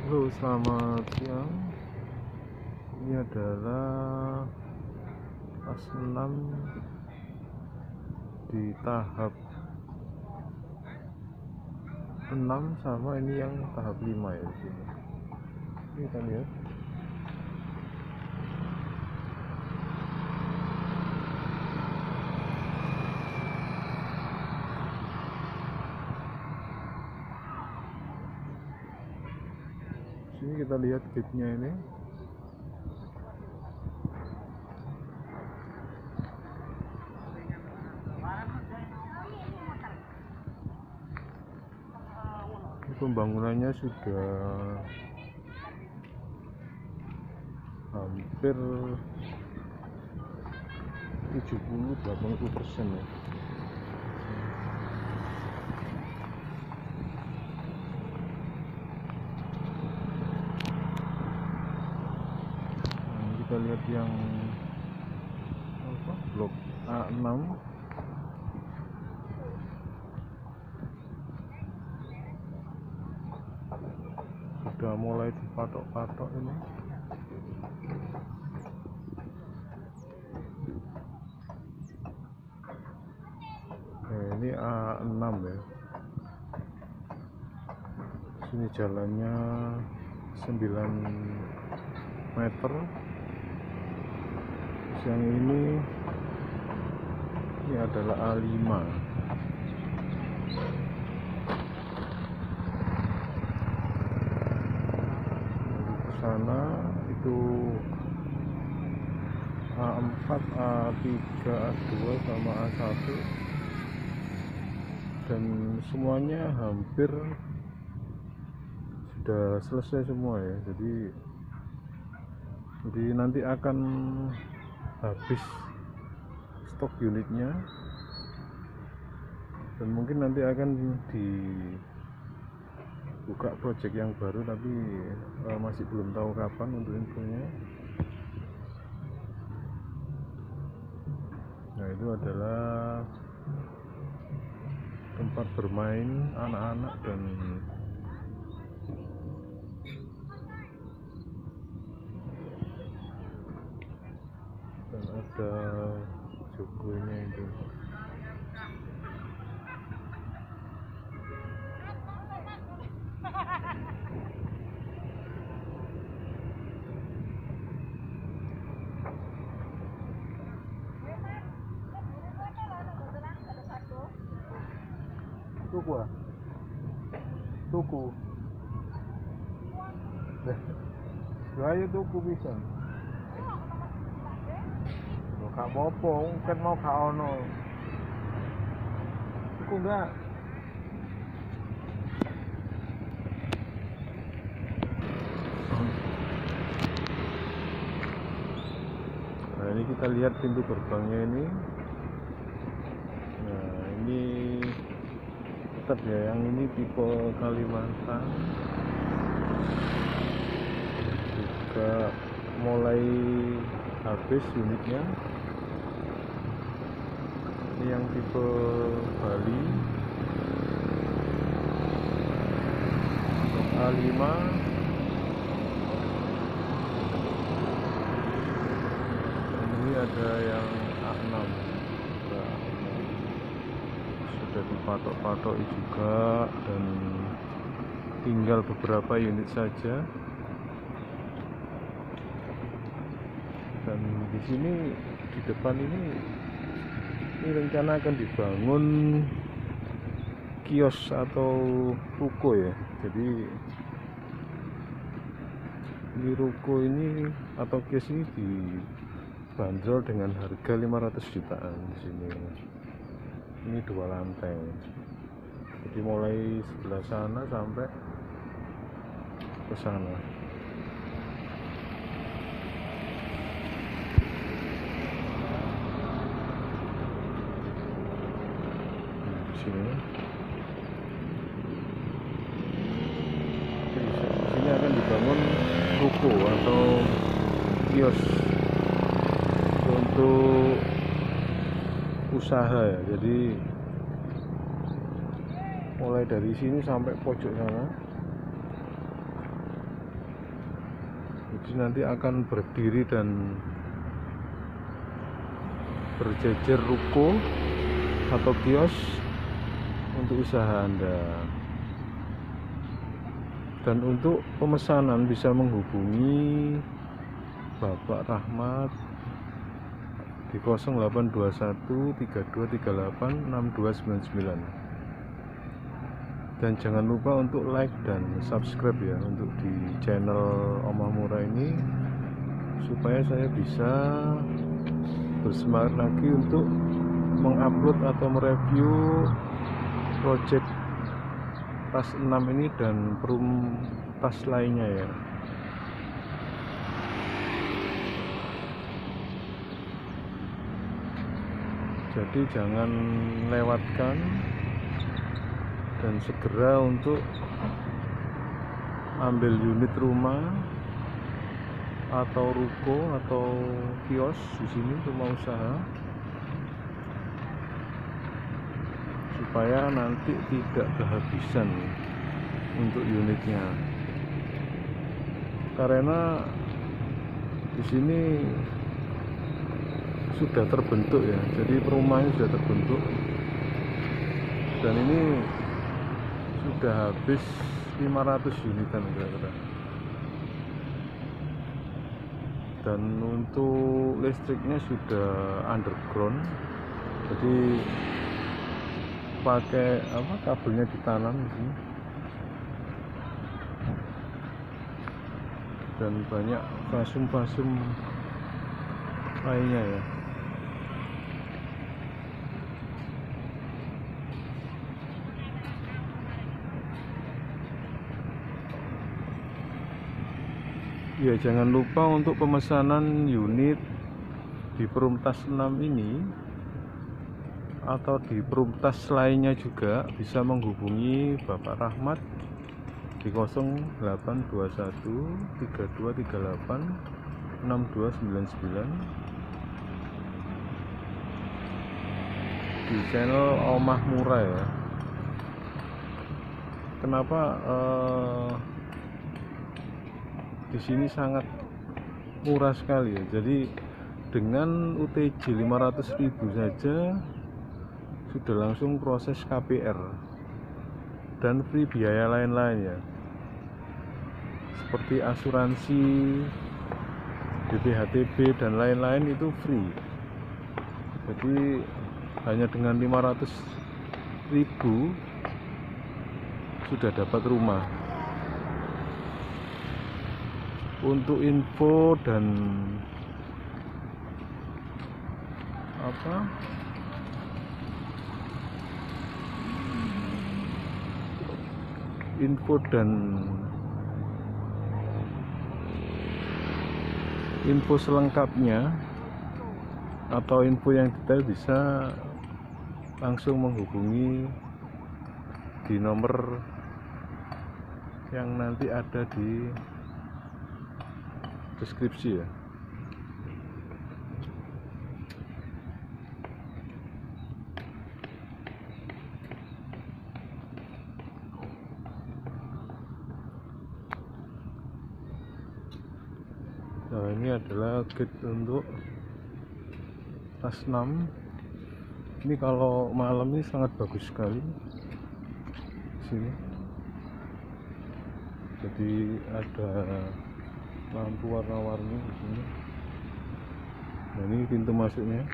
Halo, selamat siang. Ini adalah kelas 6 di tahap 6 sama ini yang tahap 5 ya di sini. Ini kita lihat. Sini kita lihat gate-nya ini. Pembangunannya sudah hampir 70-80% ya. Kita lihat yang blok A6. Sudah mulai dipatok-patok ini. Ini A6 ya. Sini jalannya 9 meter. Yang ini adalah A5. Ke sana itu A4, A3, A2 sama A1, dan semuanya hampir sudah selesai semua ya. Jadi nanti akan habis stok unitnya, dan mungkin nanti akan dibuka project yang baru, tapi masih belum tahu kapan untuk infonya. Nah, itu adalah tempat bermain anak-anak dan ada jokonya itu. Tuku ayo tuku bisa. Gak apa-apa, kan mau gak ono. Tuku enggak? Nah, ini kita lihat pintu gerbangnya ini. Nah, ini tetap ya, yang ini tipe Kalimantan. Juga mulai habis unitnya. Ini yang tipe Bali A5. Ini ada yang A6. Sudah dipatok-patok juga, dan tinggal beberapa unit saja. Dan di sini, di depan ini rencana akan dibangun kios atau ruko ya. Jadi ini ruko ini atau kios ini dibanderol dengan harga 500 jutaan di sini. Ini 2 lantai. Jadi mulai sebelah sana sampai ke sana. Di sini akan dibangun ruko atau kios untuk usaha ya. Jadi mulai dari sini sampai pojok sana Jadi nanti akan berdiri dan berjejer ruko atau kios untuk usaha Anda. Dan untuk pemesanan bisa menghubungi Bapak Rahmat di 0821 3238 6299. Dan jangan lupa untuk like dan subscribe ya untuk di channel Omah Murah ini, supaya saya bisa bersemangat lagi untuk mengupload atau mereview project tas 6 ini dan perum tas lainnya ya. Jadi jangan lewatkan dan segera untuk ambil unit rumah atau ruko atau kios di sini, rumah usaha, supaya nanti tidak kehabisan untuk unitnya. Karena di sini sudah terbentuk ya, jadi perumahannya sudah terbentuk dan ini sudah habis 500 unitan kira-kira. Dan untuk listriknya sudah underground, jadi pakai kabelnya ditanam di sini. Dan banyak fasum-fasum lainnya ya. Ya, jangan lupa untuk pemesanan unit di Perumtas 6 ini atau di Perumtas lainnya juga bisa menghubungi Bapak Rahmat di 0821 3238 6299 di channel Omah Murah ya. Kenapa di sini sangat murah sekali ya. Jadi dengan UTJ 500.000 saja sudah langsung proses KPR dan free biaya lain-lain ya, seperti asuransi, BPHTB dan lain-lain itu free. Jadi hanya dengan 500.000 sudah dapat rumah. Untuk info dan info selengkapnya atau info yang detail bisa langsung menghubungi di nomor yang nanti ada di deskripsi ya. Nah, ini adalah gate untuk tas 6. Ini kalau malam ini sangat bagus sekali di sini. Jadi ada lampu warna-warni di sini. Nah, ini pintu masuknya.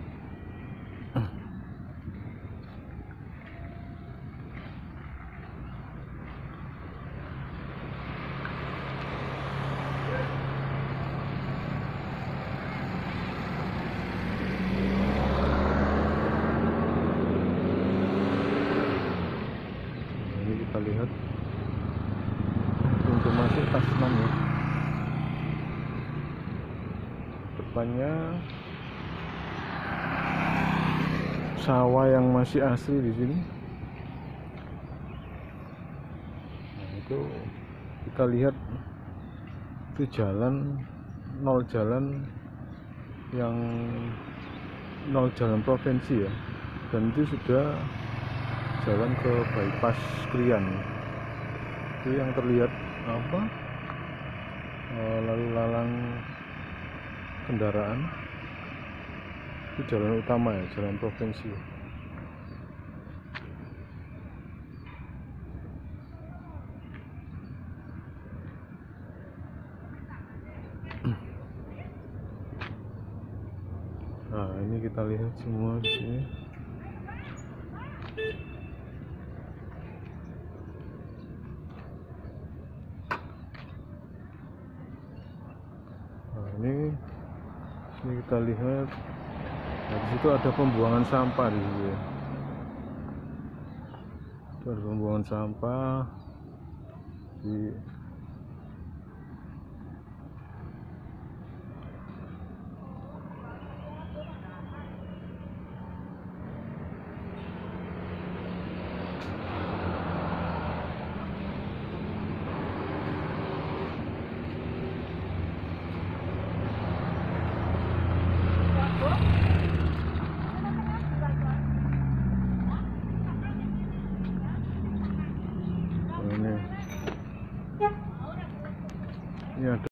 Nah, ini kita lihat pintu masuk tas 6 ya. Depannya sawah yang masih asli di sini. Nah, itu kita lihat itu jalan, nol jalan provinsi ya, dan itu sudah jalan ke bypass Krian. Itu yang terlihat lalu lalang kendaraan. Itu jalan utama ya, jalan provinsi. Nah, ini kita lihat semua di sini. Nah, ini kita lihat. Nah, di situ ada pembuangan sampah di sini. Itu ada pembuangan sampah di ini ada